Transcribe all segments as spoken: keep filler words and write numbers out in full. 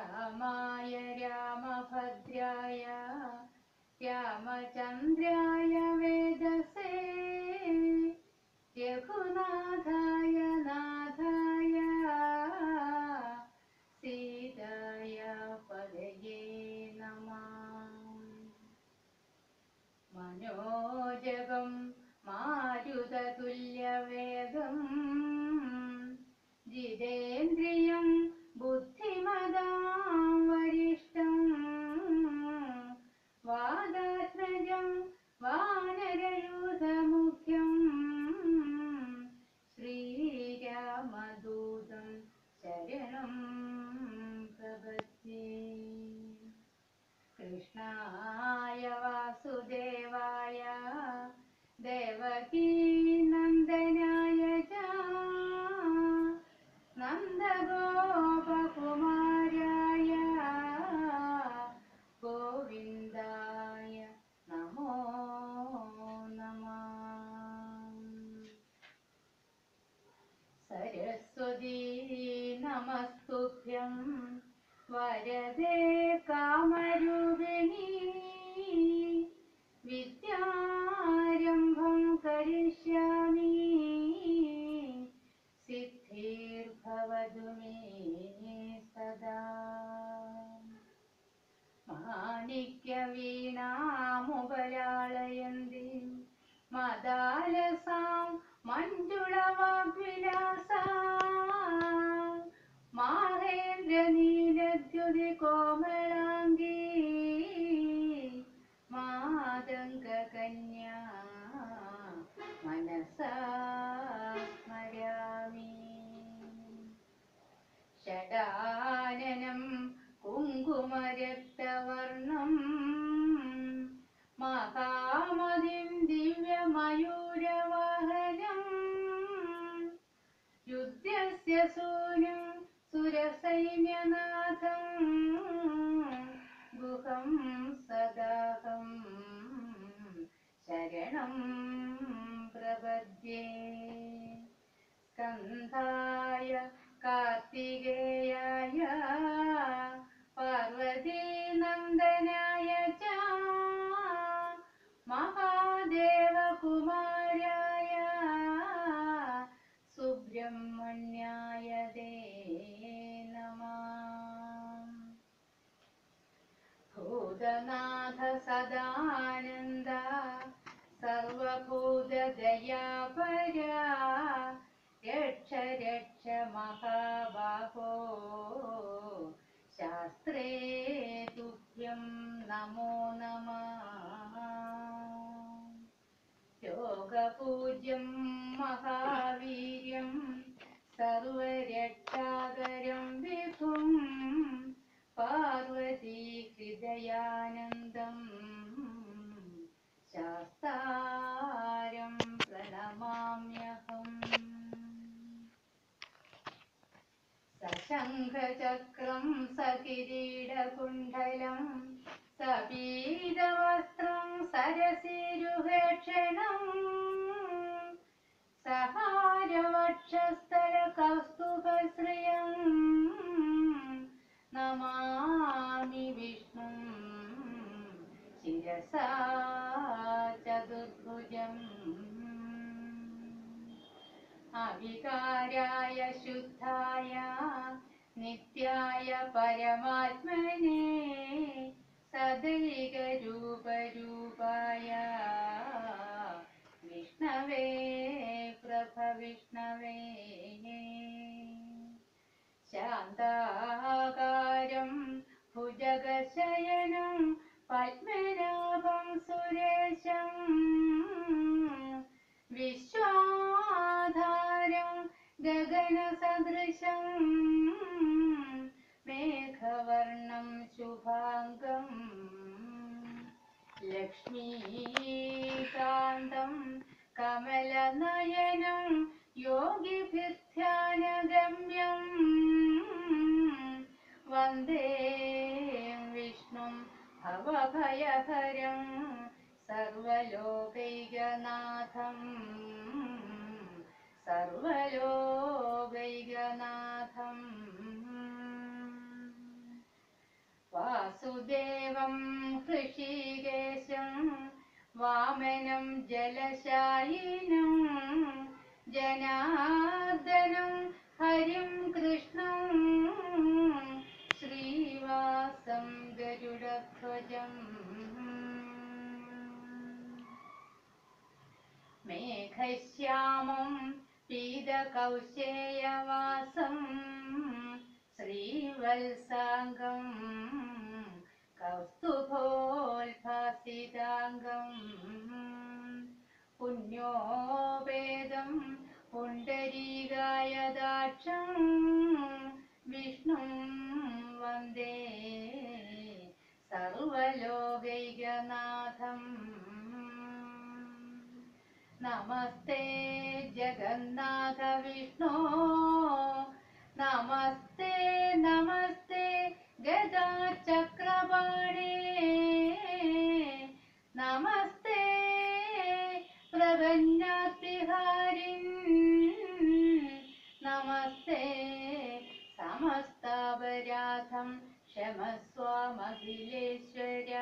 രാമായ രാമഭദ്രായ രാമചന്ദ്രായ വേദസേ രഘുനാഥായ നാഥായ സീതായ പദയേ നമഃ. മനോജവം മാരുതതുല്യവേഗം ജിതേന്ദ്രിയം ബുദ്ധിമതാം വരിഷ്ഠം വാദാത്മജം വാനരയൂഥമുഖ്യം ശ്രീരാമദൂതം ശരണം പ്രപദ്യേ. കൃഷ്ണായ വാസുദേവായ ദേവകീ നന്ദനായ ച നന്ദഗോപകുമാരായ ഗോവിന്ദായ നമോ നമഃ. സരസ്വതീ നമസ്തുഭ്യം വരദേ കാമരൂപിണീ വിദ്യാരംഭം കരിഷ്യാമി സിദ്ധിർഭവതു മേ സദാ. മാണിക്യവീണാമുപലാളയന്തി മദാലസാം മഞ്ജുളവാഗ്വിലാസാ മാഹേന്ദ്രനീലദ്യുതി കോമളാംഗീ മാതംഗകന്യാ മനസാ സ്മരാമി. ഷഡാനനം കുങ്കുമരക്തവർണം മഹാമതിം ദിവ്യമയൂരവാഹനം യുദ്ധസ്യ സൂനും സുരസൈന്യനാഥം ഗുഹം സദാഹം ശരണം പ്രപദ്യേ. സ്കന്ധായ കാർത്തികേയായ പാർവതീനന്ദനായ ച മഹാദേവകുമാരായ സുബ്രഹ്മണ്യായ തേ നമഃ. ഭൂതനാഥ സദാനന്ദ സർവഭൂതദയാപരാ രക്ഷ രക്ഷ മഹാബാഹോ ശാസ്ത്രേ തുഭ്യം നമോ നമഃ. യോഗപൂജ്യം മഹാവീര്യം സർവരക്ഷാകരം വിഭും പാർവതീ ഹൃദയാനന്ദം ശാസ്താരം പ്രണമാമ്യഹം. സശംഖചക്രം സകിരീടകുണ്ഡലം സപീതവസ്ത്രം സരസിരുഹേക്ഷണം സഹാരവക്ഷസ്ഥലകൗസ്തുഭശ്രിയം നമാമി വിഷ്ണും ശിരസാ ചതുർഭുജം. അവികാരായ ശുദ്ധായ നിത്യായ പരമാത്മനെ സദൈകരൂപരൂപായ വിഷ്ണവേ പ്രഭവിഷ്ണവേ. ശാന്താകാരം ഭുജഗശയനം പത്മനാഭം സുരേശം വിശ്വാധാരം ഗഗനസദൃശം മേഘവർണം ശുഭാംഗം ലക്ഷ്മീകാന്തം കമലനയനം യോഗിഭിർധ്യാനഗമ്യം വന്ദേ വിഷ്ണും ഭവഭയഹരം സർവലോകൈകനാഥം സർവലോകൈകനാഥം. വാസുദേവം ഹൃഷികേശം വാമനം ജലശായിനം ജനാർദ്ദനം ഹരിം കൃഷ്ണം ശ്രീവാസം ഗരുഡധ്വജം മേഘശ്യാമം പീതകൗശേയവാസം ശ്രീവത്സാംഗം കൗസ്തുഭോൽഭാസിതാംഗം പുണ്യോപേതം പുണ്ഡരീകായദാക്ഷം വിഷ്ണും വന്ദേ സർവലോകൈകനാഥം നമസ്തേ ജഗന്നാഥ വിഷ്ണോ നമസ്തേ നമസ്തേ ഗദാചക്രപാണേ നമസ്തേ പ്രപന്നാർത്തിഹാരിൻ നമസ്തേ സമസ്താപരാധം ക്ഷമസ്വാമഖിലേശ്വര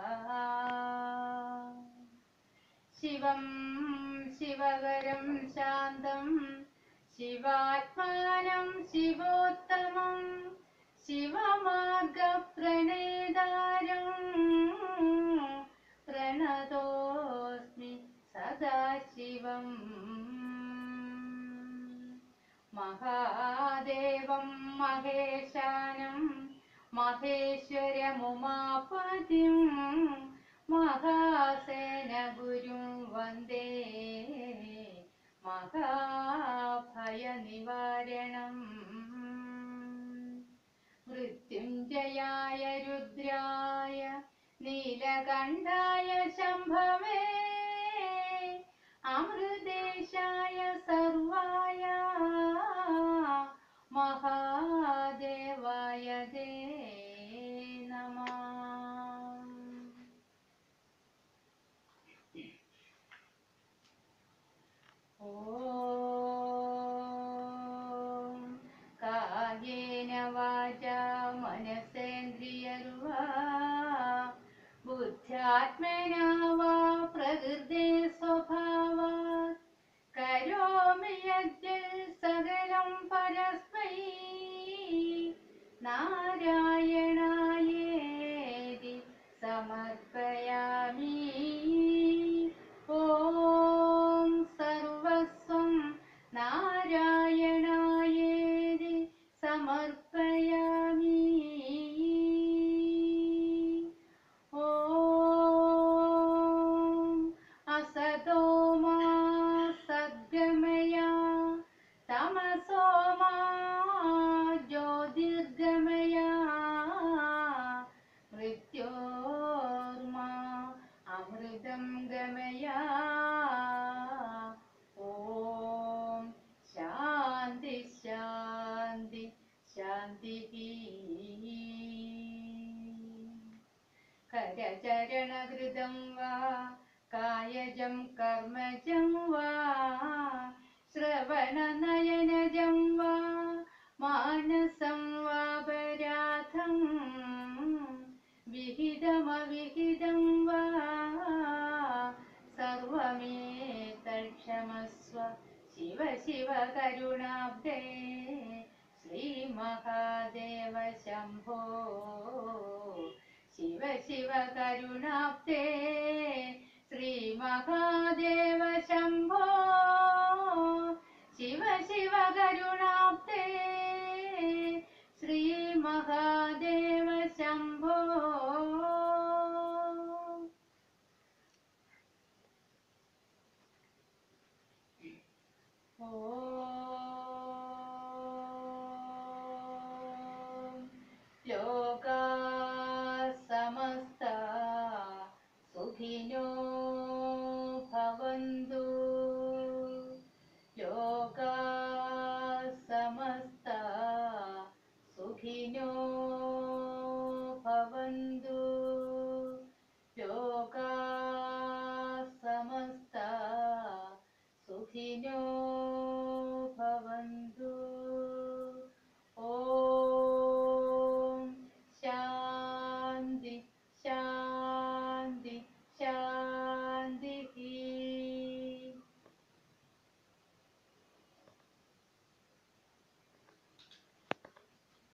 ശിവം ശിവകരം ശാന്തം ശിവാത്മാനം ശിവോത്തമം ശിവമാർഗപ്രണേതാരം പ്രണതോസ്മി സദാശിവം മഹാദേവം മഹേശാനം മഹേശ്വരമുമാപതിം മഹാസേനഗുരും വന്ദേ മഹാഭയനിവാരണം മൃത്യുഞ്ജയായ രുദ്രായ നീലകണ്ഠായ ശംഭവേ അമൃതേശായ സർവായ മഹാദേവായ ദേ നമഃ. ഓം കായേന വാചാ മനസേന്ദ്രിയർവാ ബുദ്ധ്യാത്മനാ വാ പ്രകൃതേ സ്വഭാവാത് കരോമി യദ്യത് സകലം പരസ്മൈ നാരായണായേതി സമർപ്പയാമി. ഓം സർവസ്വം നാരായണായേതി സമർപ്പയാമി. ഓം അസതോ മാ സദ്ഗമയ തമസോ മാ ജ്യോതിർഗമയ മൃത്യോർമാ അമൃതം ഗമയ. ഓം ശാന്തി ശാന്തി ശാന്തി. കരചരണകൃതം വാ കായജം കർമ്മജം വാ ശ്രവണനയനജം വാ മാനസം വാ പരാധം വിഹിതമവിഹിതം വാ സർവമേതൽക്ഷമസ്വ ശിവ ശിവ കരുണാബ്ദേ ശ്രീമഹാദേവ ശംഭോ ശിവ ശിവ കരുണാബ്ദേ ശ്രീമഹാദേവ ശംഭോ ശിവ ശിവ കരുണാബ്ദേ ശ്രീമഹാദേവ ശംഭോ. ഓം ലോകാ സമസ്താ സുഖിനോ ഭവന്തു. ലോകാ സമസ്താ സുഖിനോ